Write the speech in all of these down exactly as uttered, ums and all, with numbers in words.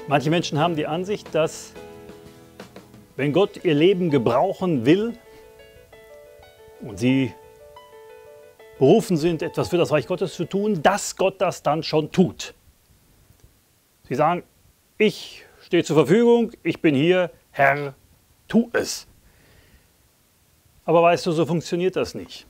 Manche Menschen haben die Ansicht, dass wenn Gott ihr Leben gebrauchen will und sie berufen sind, etwas für das Reich Gottes zu tun, dass Gott das dann schon tut. Sie sagen, ich stehe zur Verfügung, ich bin hier, Herr, tu es. Aber weißt du, so funktioniert das nicht.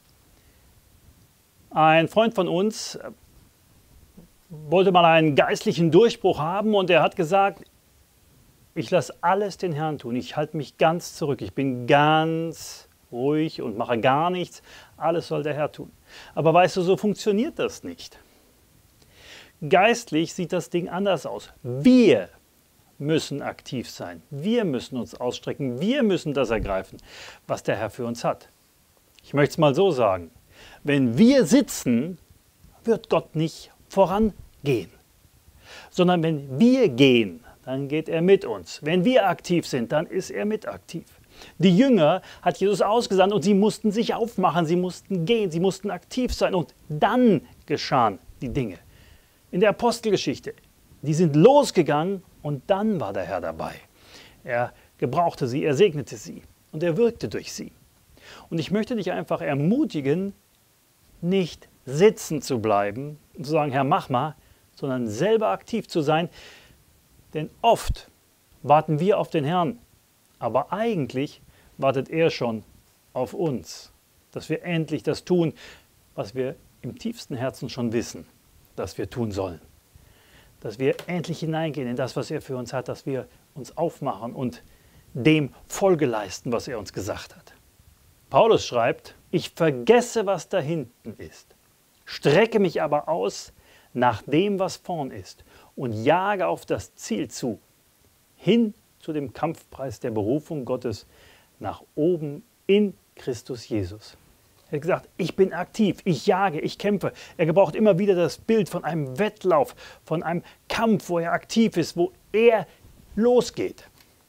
Ein Freund von uns wollte mal einen geistlichen Durchbruch haben und er hat gesagt, ich lasse alles den Herrn tun, ich halte mich ganz zurück, ich bin ganz ruhig und mache gar nichts, alles soll der Herr tun. Aber weißt du, so funktioniert das nicht. Geistlich sieht das Ding anders aus. Wir müssen aktiv sein, wir müssen uns ausstrecken, wir müssen das ergreifen, was der Herr für uns hat. Ich möchte es mal so sagen, wenn wir sitzen, wird Gott nicht vorangehen, sondern wenn wir gehen, dann geht er mit uns. Wenn wir aktiv sind, dann ist er mit aktiv. Die Jünger hat Jesus ausgesandt und sie mussten sich aufmachen, sie mussten gehen, sie mussten aktiv sein und dann geschahen die Dinge. In der Apostelgeschichte, die sind losgegangen und dann war der Herr dabei. Er gebrauchte sie, er segnete sie und er wirkte durch sie. Und ich möchte dich einfach ermutigen, nicht sitzen zu bleiben und zu sagen, Herr, mach mal, sondern selber aktiv zu sein. Denn oft warten wir auf den Herrn, aber eigentlich wartet er schon auf uns, dass wir endlich das tun, was wir im tiefsten Herzen schon wissen, dass wir tun sollen. Dass wir endlich hineingehen in das, was er für uns hat, dass wir uns aufmachen und dem Folge leisten, was er uns gesagt hat. Paulus schreibt, ich vergesse, was da hinten ist, strecke mich aber aus nach dem, was vorn ist und jage auf das Ziel zu, hin zu dem Kampfpreis der Berufung Gottes nach oben in Christus Jesus. Er hat gesagt, ich bin aktiv, ich jage, ich kämpfe. Er gebraucht immer wieder das Bild von einem Wettlauf, von einem Kampf, wo er aktiv ist, wo er losgeht.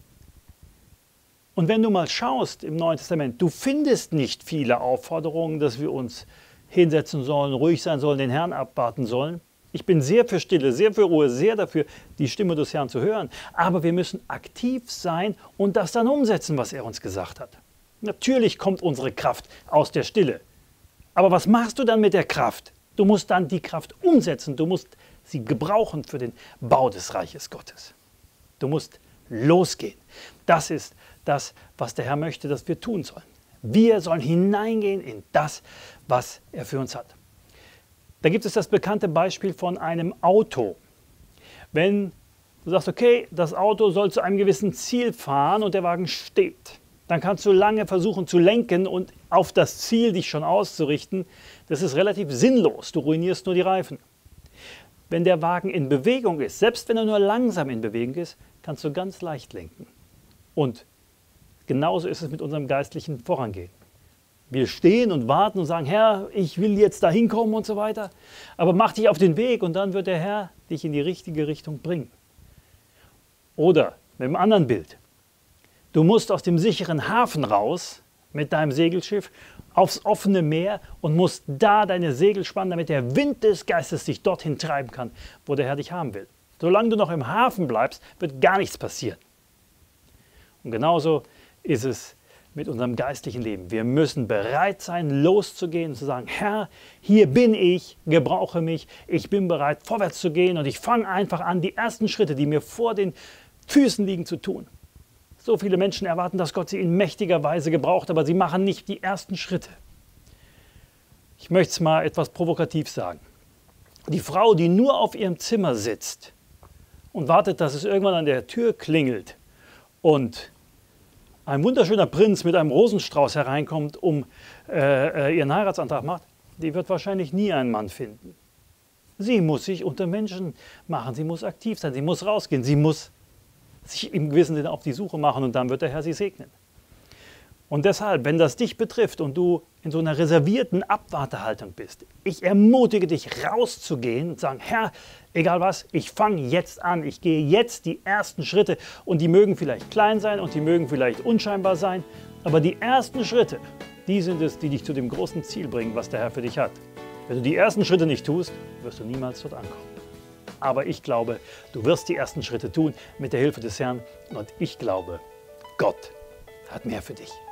Und wenn du mal schaust im Neuen Testament, du findest nicht viele Aufforderungen, dass wir uns hinsetzen sollen, ruhig sein sollen, den Herrn abwarten sollen. Ich bin sehr für Stille, sehr für Ruhe, sehr dafür, die Stimme des Herrn zu hören. Aber wir müssen aktiv sein und das dann umsetzen, was er uns gesagt hat. Natürlich kommt unsere Kraft aus der Stille. Aber was machst du dann mit der Kraft? Du musst dann die Kraft umsetzen. Du musst sie gebrauchen für den Bau des Reiches Gottes. Du musst losgehen. Das ist das, was der Herr möchte, dass wir tun sollen. Wir sollen hineingehen in das, was er für uns hat. Da gibt es das bekannte Beispiel von einem Auto. Wenn du sagst, okay, das Auto soll zu einem gewissen Ziel fahren und der Wagen steht, dann kannst du lange versuchen zu lenken und auf das Ziel dich schon auszurichten. Das ist relativ sinnlos, du ruinierst nur die Reifen. Wenn der Wagen in Bewegung ist, selbst wenn er nur langsam in Bewegung ist, kannst du ganz leicht lenken. Und genauso ist es mit unserem geistlichen Vorangehen. Wir stehen und warten und sagen, Herr, ich will jetzt da hinkommen und so weiter. Aber mach dich auf den Weg und dann wird der Herr dich in die richtige Richtung bringen. Oder mit einem anderen Bild. Du musst aus dem sicheren Hafen raus mit deinem Segelschiff aufs offene Meer und musst da deine Segel spannen, damit der Wind des Geistes dich dorthin treiben kann, wo der Herr dich haben will. Solange du noch im Hafen bleibst, wird gar nichts passieren. Und genauso ist es mit unserem geistlichen Leben. Wir müssen bereit sein, loszugehen und zu sagen, Herr, hier bin ich, gebrauche mich, ich bin bereit, vorwärts zu gehen und ich fange einfach an, die ersten Schritte, die mir vor den Füßen liegen, zu tun. So viele Menschen erwarten, dass Gott sie in mächtiger Weise gebraucht, aber sie machen nicht die ersten Schritte. Ich möchte es mal etwas provokativ sagen. Die Frau, die nur auf ihrem Zimmer sitzt und wartet, dass es irgendwann an der Tür klingelt und ein wunderschöner Prinz mit einem Rosenstrauß hereinkommt, um äh, ihren Heiratsantrag macht, die wird wahrscheinlich nie einen Mann finden. Sie muss sich unter Menschen machen, sie muss aktiv sein, sie muss rausgehen, sie muss sich im gewissen Sinne auf die Suche machen und dann wird der Herr sie segnen. Und deshalb, wenn das dich betrifft und du in so einer reservierten Abwartehaltung bist, ich ermutige dich rauszugehen und zu sagen, Herr, egal was, ich fange jetzt an, ich gehe jetzt die ersten Schritte und die mögen vielleicht klein sein und die mögen vielleicht unscheinbar sein, aber die ersten Schritte, die sind es, die dich zu dem großen Ziel bringen, was der Herr für dich hat. Wenn du die ersten Schritte nicht tust, wirst du niemals dort ankommen. Aber ich glaube, du wirst die ersten Schritte tun mit der Hilfe des Herrn. Und ich glaube, Gott hat mehr für dich.